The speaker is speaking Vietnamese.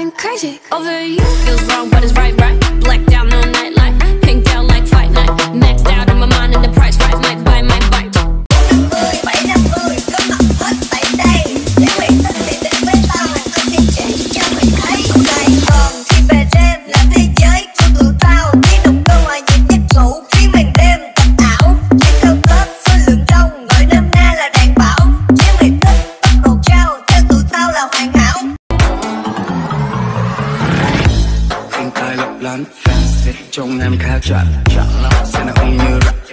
going crazy over you. Feels wrong, but it's right, right. Blacked out no nightlight, pinked out like fight night. Maxed out in my mind and the price right. Might buy, might bite. 750 có mặt hết tại đây. Nếu mày thích thì đến với tao, tao sẽ chỉ cho mày thấy. Sài Gòn khi về đêm là thế giới của tụi tao. Tiếng động cơ hòa nhịp nhất ngủ khi màn đêm thật ảo. Chỉ thơm tết số lượng đông, gọi nôm na là đàn bảo. Nếu mày thích tốc độ cao, theo tụi tao là hoàn hảo. Không tai lấp lánh fancy, trông em khá chuẩn, sẽ là ông như rap.